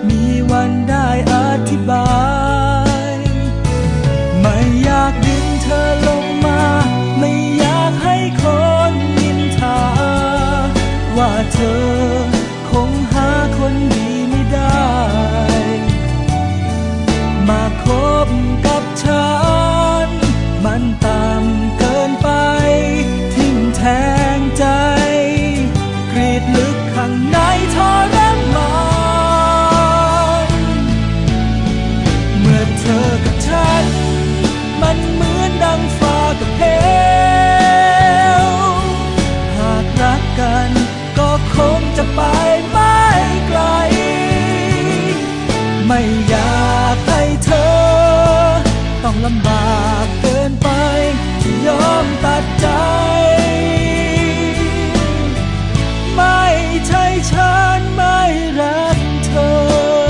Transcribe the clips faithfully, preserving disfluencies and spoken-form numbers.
มีวันได้อธิบายไม่อยากดึงเธอลงมาไม่อยากให้คนนินทาว่าเธอคงหาคนดีไม่ได้มาคบกับฉันมันต่ำเกินไปทิ่มแทงใจกรีดลึกข้างในทรมานเมื่อเธอกับฉันมันเหมือนดังฟ้ากับเหวหากรักกันก็คงจะไปไม่ไกลไม่อยากให้เธอต้องลำบากเกินไปที่ยอมตัดใจไม่ใช่ฉันไม่รักเธอ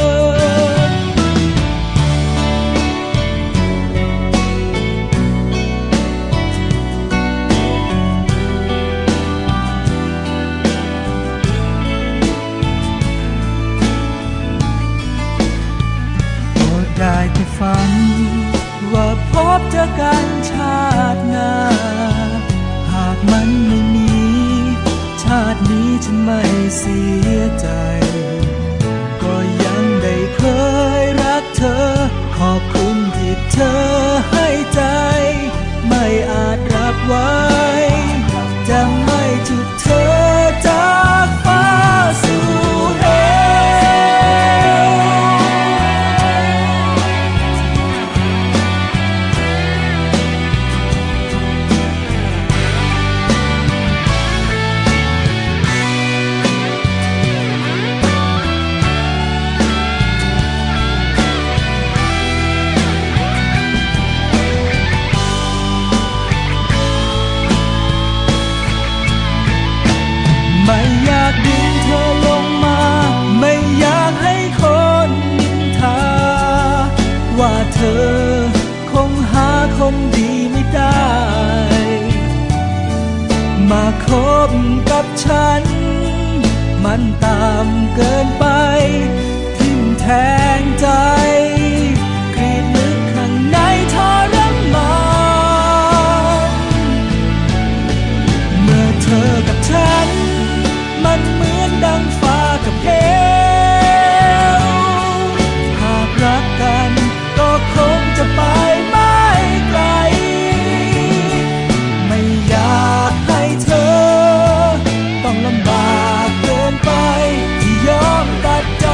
ได้แต่ฝันว่าพบเจอกันชาติหน้าหากมันไม่มีชาตินี้ฉันไม่เสียใจก็ยังได้เคยรักเธอขอบคุณที่เธอให้ใจไม่อาจรับไว้จะไม่จุดเธอจากฟ้าสู่เหวไม่อยากดึงเธอลงมาไม่อยากให้คนนินทาว่าเธอคงหาคนดีไม่ได้มาคบกับฉันมันต่ำเกินไปทิ่มแทงใจกรีดลึกข้างในทรมานเมื่อเธอกับฉันมันเหมือนดังฟ้ากับเหวหากรักกันก็คงจะไปไม่ไกลไม่อยากให้เธอต้องลำบากเกินไปที่ยอมตัดใจ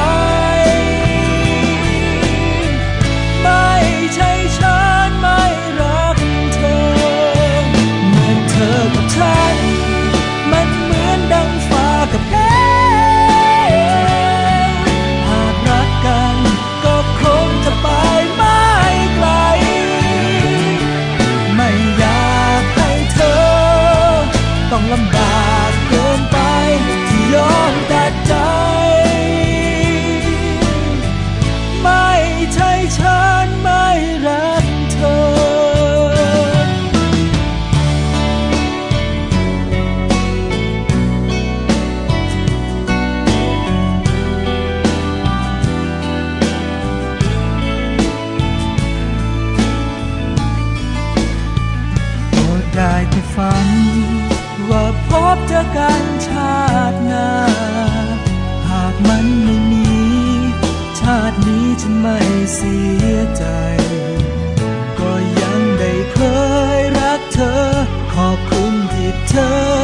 ไม่ใช่ฉันไม่รักเธอเมื่อเธอกับฉันมันเหมือนดังฟ้ากับเหวหากรักกันก็คงจะไปไม่ไกลไม่อยากให้เธอต้องลำบากเกินไปที่ยอมตัดใจไม่ใช่ฉันไม่รักเธอได้แต่ฝันว่าพบเจอกันชาติหน้าหากมันไม่มีชาตินี้ฉันไม่เสียใจก็ยังได้เคยรักเธอขอบคุณที่เธอ